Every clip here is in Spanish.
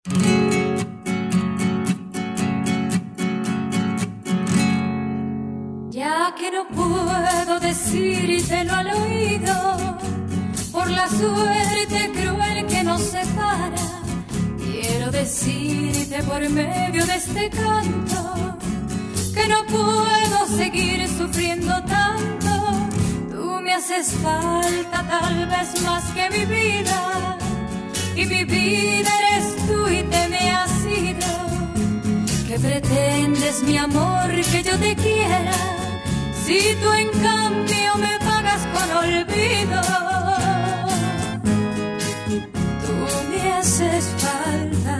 Ya que no puedo decírtelo al oído, por la suerte cruel que nos separa, quiero decirte por medio de este canto que no puedo seguir sufriendo tanto. Tú me haces falta tal vez más que mi vida, y mi vida eres tú y te me has ido. ¿Qué pretendes, mi amor, que yo te quiera, si tú en cambio me pagas con olvido? Tú me haces falta,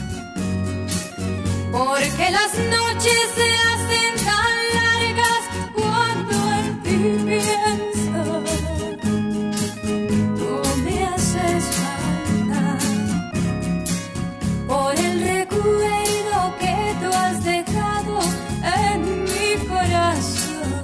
porque las noches se hacen tan largas cuando en ti pienso. Tú me haces falta, por el recuerdo que tú has dejado en mi corazón.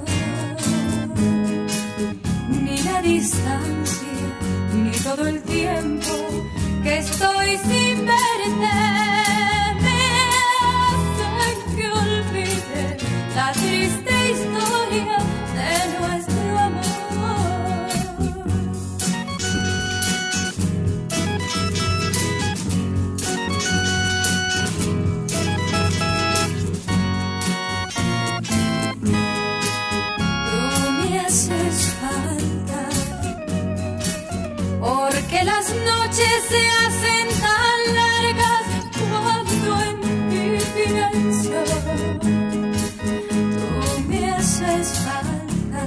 Ni la distancia, ni todo el tiempo que estoy sin verte me hacen que olvide la triste historia de nuestro amor. Tú me haces falta, porque las noches se hacen tan largas cuando en ti pienso. Tú me haces falta,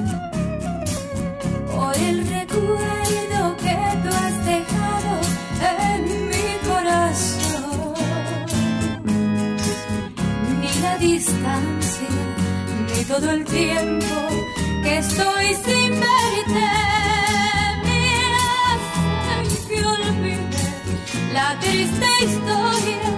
por el recuerdo que tú has dejado en mi corazón. Ni la distancia, ni todo el tiempo que estoy sin verte me hacen que olvide la triste historia